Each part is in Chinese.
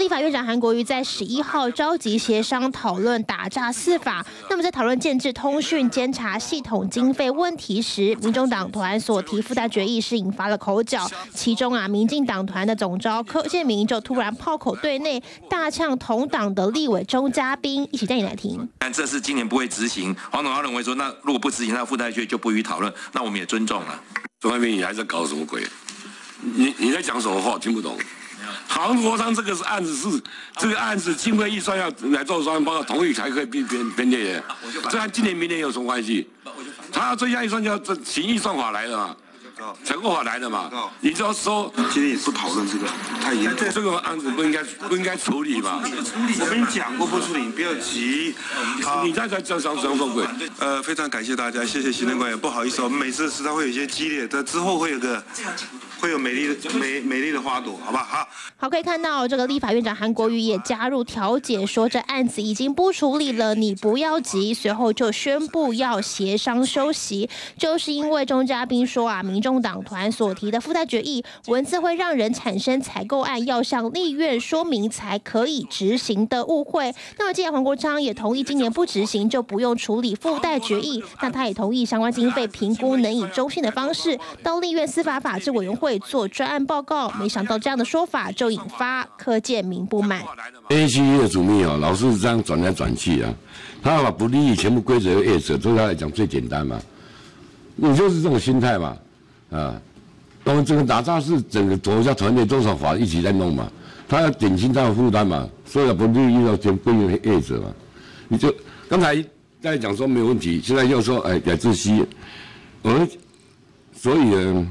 立法院长韩国瑜在11号召集协商讨论打诈司法。那么在讨论建制通讯监察系统经费问题时，民众党团所提附带决议是引发了口角。其中民进党团的总召柯建铭就突然炮口对内，大呛同党的立委钟嘉宾。一起带你来听。 但这是今年不会执行，黄总认为说，那如果不执行，那附带决就不予讨论，那我们也尊重了。 钟嘉宾，你还在搞什么鬼？你在讲什么话？听不懂。航国商这个案子经费预算要来做专案报告，同意才可以编列的。这和今年明年有什么关系？他要追加预算就要行预算法来的嘛，采购法来的嘛。你就要说， 今天也不讨论这个，太严重。 这个案子不应该处理嘛。 我跟你讲过不处理，你不要急。 你在讲什么鬼？ 非常感谢大家，谢谢行政官员。不好意思，我们每次实在会有一些激烈，但之后会有美丽的花朵，好不好？ 好，可以看到这个立法院长韩国瑜也加入调解，说这案子已经不处理了，你不要急。随后就宣布要协商休息，就是因为钟嘉宾说民众党团所提的附带决议文字会让人产生采购案要向立院说明才可以执行的误会。那么既然黄国昌也同意今年不执行，就不用处理附带决议，那他也同意相关经费评估能以中性的方式到立院司法法制委员会做专案报告。没想到这样的说法就引发柯建铭不满。 ACE 的主秘老是这样转来转去他把不利益全部归责于业者，对他来讲最简单嘛。你就是这种心态嘛，我们整个打诈是整个国家团队多少法一起在弄嘛，他要减轻他的负担嘛，所以不利益要全归于业者嘛。你就刚才在讲说没有问题，现在又说改制息，我们所以呢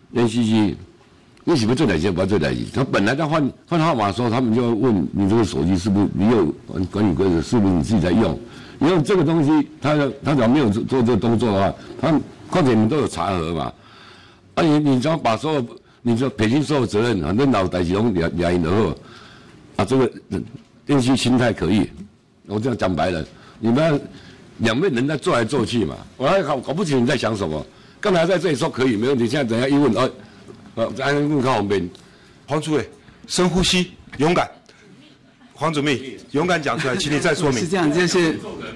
，NCC 为什么这两件不要这两件？他本来在换号码的时候，他们就问你这个手机是不是你有管理规则，是不是你自己在用？你用这个东西，他只要没有做这个动作的话，况且你们都有查核嘛，你只要把所有你说撇清所有责任，反正老代志拢俩赢而后，这个NCC心态可以，我这样讲白了，你们两边人在做来做去嘛，我还搞不清你在想什么。刚才在这里说可以没问题，现在等一下一问安问靠旁边， 黄主委，深呼吸，勇敢。黄主秘，勇敢讲出来，请你再说明。 是这样，就是。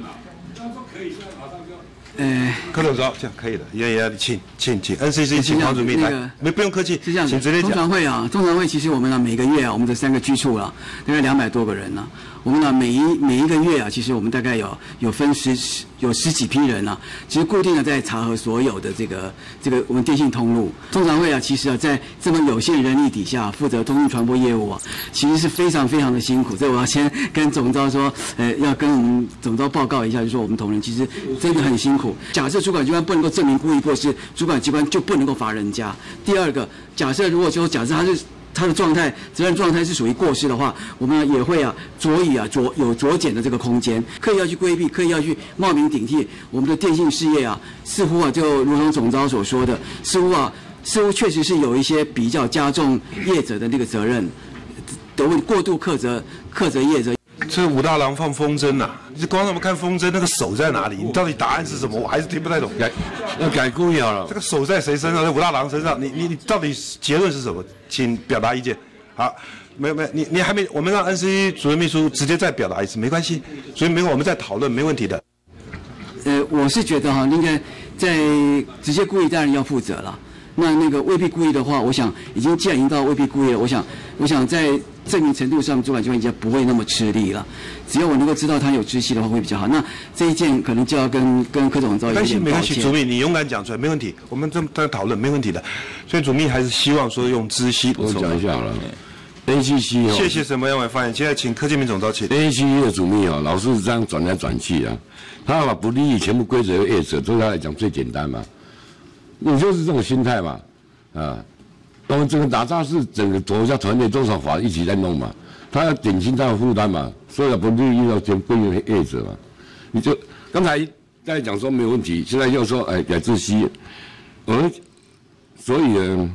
柯总召，这样可以的，也请 NCC 请黄主秘来，不用客气， 是这样， 请直接讲。 中常会其实我们每个月我们这3个局处大概200多个人我们每一个月其实我们大概有分十几批人其实固定的在查核所有的这个我们电信通路。中常会其实在这么有限人力底下负责通讯传播业务其实是非常非常的辛苦。所以我要先跟总召说，要跟我们总召报告一下，就说我们同仁其实真的很辛苦。假设主管机关不能够证明故意过失，主管机关就不能够罚人家。第二个，假设他的状态，责任状态是属于过失的话，我们也会有酌减的这个空间，刻意要去规避，刻意要去冒名顶替我们的电信事业似乎就如同总召所说的，似乎确实是有一些比较加重业者的那个责任，过度苛责业者。 这武大郎放风筝你光让我们看风筝那个手在哪里？你到底答案是什么？我还是听不太懂。 要改故意好了。 这个手在谁身上？在武大郎身上。你到底结论是什么？请表达意见。好，没有，你还没，我们让 NCC 主任秘书直接再表达一次，没关系。所以我们在讨论，没问题的。 我是觉得应该在直接故意当然要负责了。那个未必故意的话，我想既然已经到未必故意了，我想在证明程度上，主管机关应该不会那么吃力了。只要我能够知道他有知悉的话，会比较好。那这一件可能就要跟柯总召有点抱歉。 没关系，主秘你勇敢讲出来，没问题。我们在讨论，没问题的。所以主秘还是希望说用知悉。 我讲一下好了。NCC 谢谢沈博阳委发言。现在请柯建铭总召请。 NCC 的主秘老是这样转来转去他把不利益全部归责于业者，对他来讲最简单嘛。你就是这种心态嘛，我们整个打诈是整个国家团队多少法一起在弄嘛，他要减轻他的负担嘛，所以不利益要全归于业者嘛。你就刚才在讲说没有问题，现在又说改制息，我们所以呢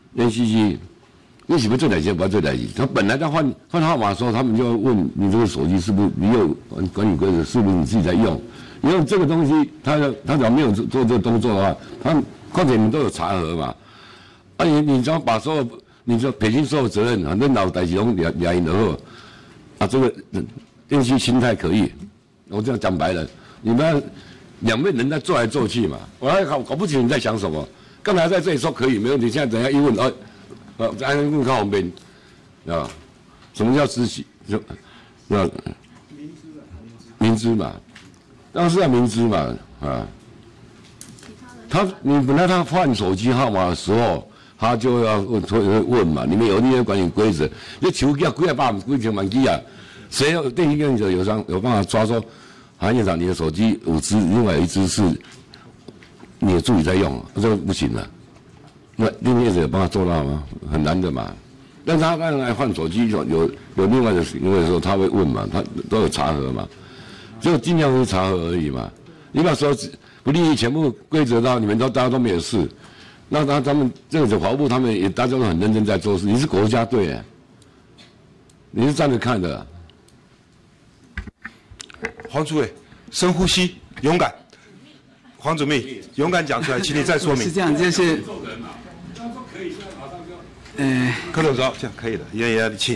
，NCC 为什么这两件不要这两件？他本来在换号码的时候，他们就问你这个手机是不是你有管理规则，是不是你自己在用？你用这个东西，他只要没有做这个动作的话，况且你们都有查核嘛，你只要把所有你说撇清所有责任，反正老代志拢俩赢而后， 啊，这个电信心态可以，我这样讲白了，你们两边人在做来做去嘛，我还搞不清你在想什么。刚才在这里说可以没问题，现在等一下一问，安问靠旁边，啊，什么叫知悉？就明知嘛，当然是要明知嘛，啊。你本来他换手机号码的时候，他就要问嘛，里面有那些管理规则。你手机啊，几千万机啊，谁有电信业者有办法抓说，韩院长你的手机5只，另外1只是你的助理在用，这个不行了。那电信业者有办法做到吗？很难的嘛。但是他当然换手机有另外的行为的时候，他会问嘛，他都有查核嘛，就尽量是查核而已嘛。你把说不利益全部规则到你们大家都没有事，那他们这个法务部他们也大家都很认真在做事。你是国家队哎，你是站着看的。 黄主委，深呼吸，勇敢。黄主秘，勇敢讲出来，请你再说明。 是这样，这是。 柯总召，这样可以的，也请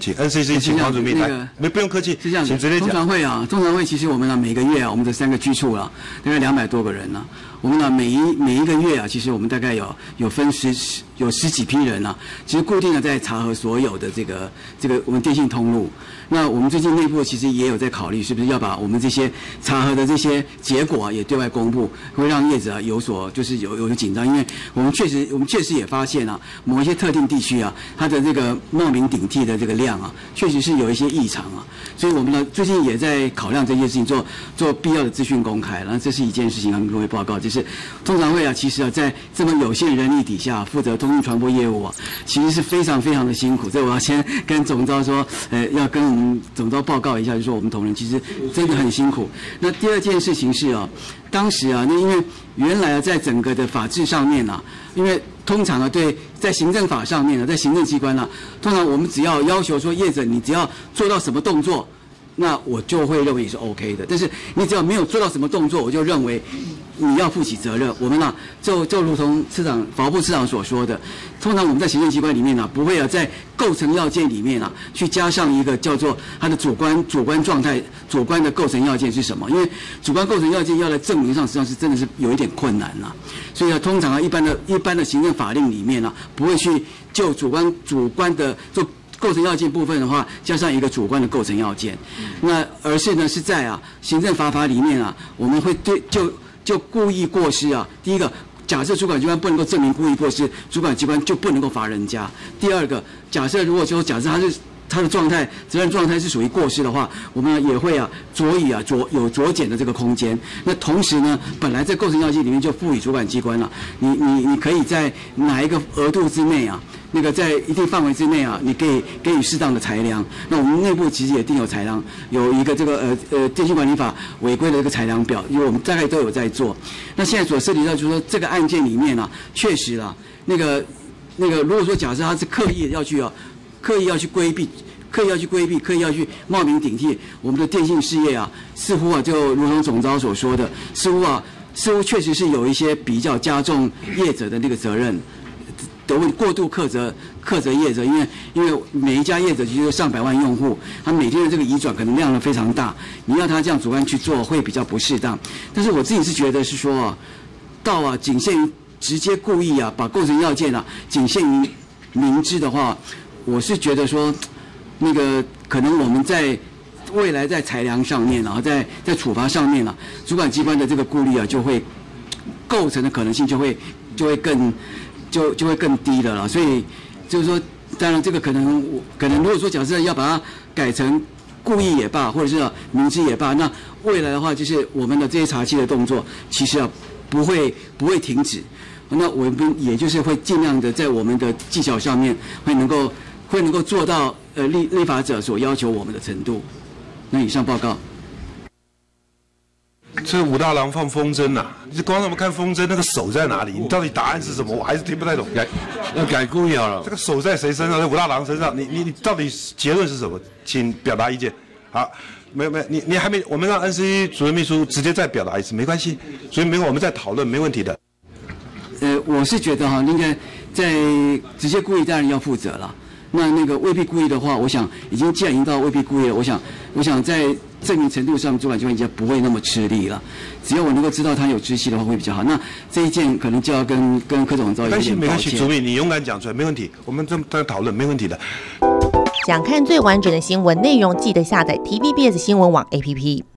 NCC 请黄主秘来，不用客气， 是这样的。 请直接讲。 中常会其实我们每个月我们的3个局处大概200多个人我们每一个月其实我们大概有分有十几批人其实固定的在查核所有的这个我们电信通路。那我们最近内部其实也有在考虑，是不是要把我们这些查核的这些结果也对外公布，会让业者有所就是有紧张，因为我们确实也发现某一些特定地区它的这个冒名顶替的这个量确实是有一些异常所以我们最近也在考量这件事情，做必要的资讯公开。然后这是一件事情跟各位报告，就是通常会其实在这么有限人力底下负责通讯传播业务其实是非常非常的辛苦。所以我要先跟总召说，要跟我们总召报告一下，就是说我们同仁其实真的很辛苦。那第二件事情是当时那因为原来在整个的法制上面因为通常对在行政法上面在行政机关通常我们只要要求说业者你只要做到什么动作，那我就会认为你是 OK 的。但是你只要没有做到什么动作，我就认为你要负起责任。我们就如同法务部次长所说的，通常我们在行政机关里面不会在构成要件里面去加上一个叫做它的主观状态、主观的构成要件是什么？因为主观构成要件要来证明上，实际上是真的是有一点困难所以通常一般的行政法令里面不会去就主观的做构成要件部分的话，加上一个主观的构成要件，那而是是在行政法里面我们会就故意过失第一个，假设主管机关不能够证明故意过失，主管机关就不能够罚人家。第二个，假设他的责任状态是属于过失的话，我们也会有酌减的这个空间。那同时呢，本来在构成要件里面就赋予主管机关你可以在哪一个额度之内那个在一定范围之内你可以给予适当的裁量。那我们内部其实也定有裁量，有一个这个电信管理法违规的一个裁量表，因为我们大概都有在做。那现在所涉及到就是说这个案件里面确实那个如果说假设他是刻意要去规避、刻意要去冒名顶替我们的电信事业似乎就如同总召所说的，似乎确实是有一些比较加重业者的那个责任的过度苛责业者，因为每一家业者其实有上百万用户，他每天的这个移转可能量非常大，你要他这样主观去做会比较不适当。但是我自己是觉得是说到仅限于直接故意把构成要件仅限于明知的话，我是觉得说那个可能我们在未来在裁量上面，然后在处罚上面主管机关的这个顾虑就会构成的可能性就会更低了所以就是说，当然这个可能如果说假设要把它改成故意也罢，或者是明知也罢，那未来的话就是我们的这些查缉的动作其实不会停止。那我们也就是会尽量的在我们的技巧上面会能够做到立法者所要求我们的程度。那以上报告。 这武大郎放风筝你光我们看风筝那个手在哪里？你到底答案是什么？我还是听不太懂。 要改故意好了。 这个手在谁身上？在武大郎身上。你到底结论是什么？请表达意见。好，没有，你还没，我们让 NCC 主任秘书直接再表达一次，没关系。所以我们再讨论，没问题的。 我是觉得应该在直接故意当然要负责了。 那个未必故意的话，我想既然已经到未必故意了，我想在证明程度上，主管机关应该不会那么吃力了。只要我能够知道他有知悉的话，会比较好。那这一件可能就要跟柯总召有点没关系， 抱歉。 主秘你勇敢讲出来，没问题，我们在讨论，没问题的。 想看最完整的新闻内容，记得下载 TVBS 新闻网 APP。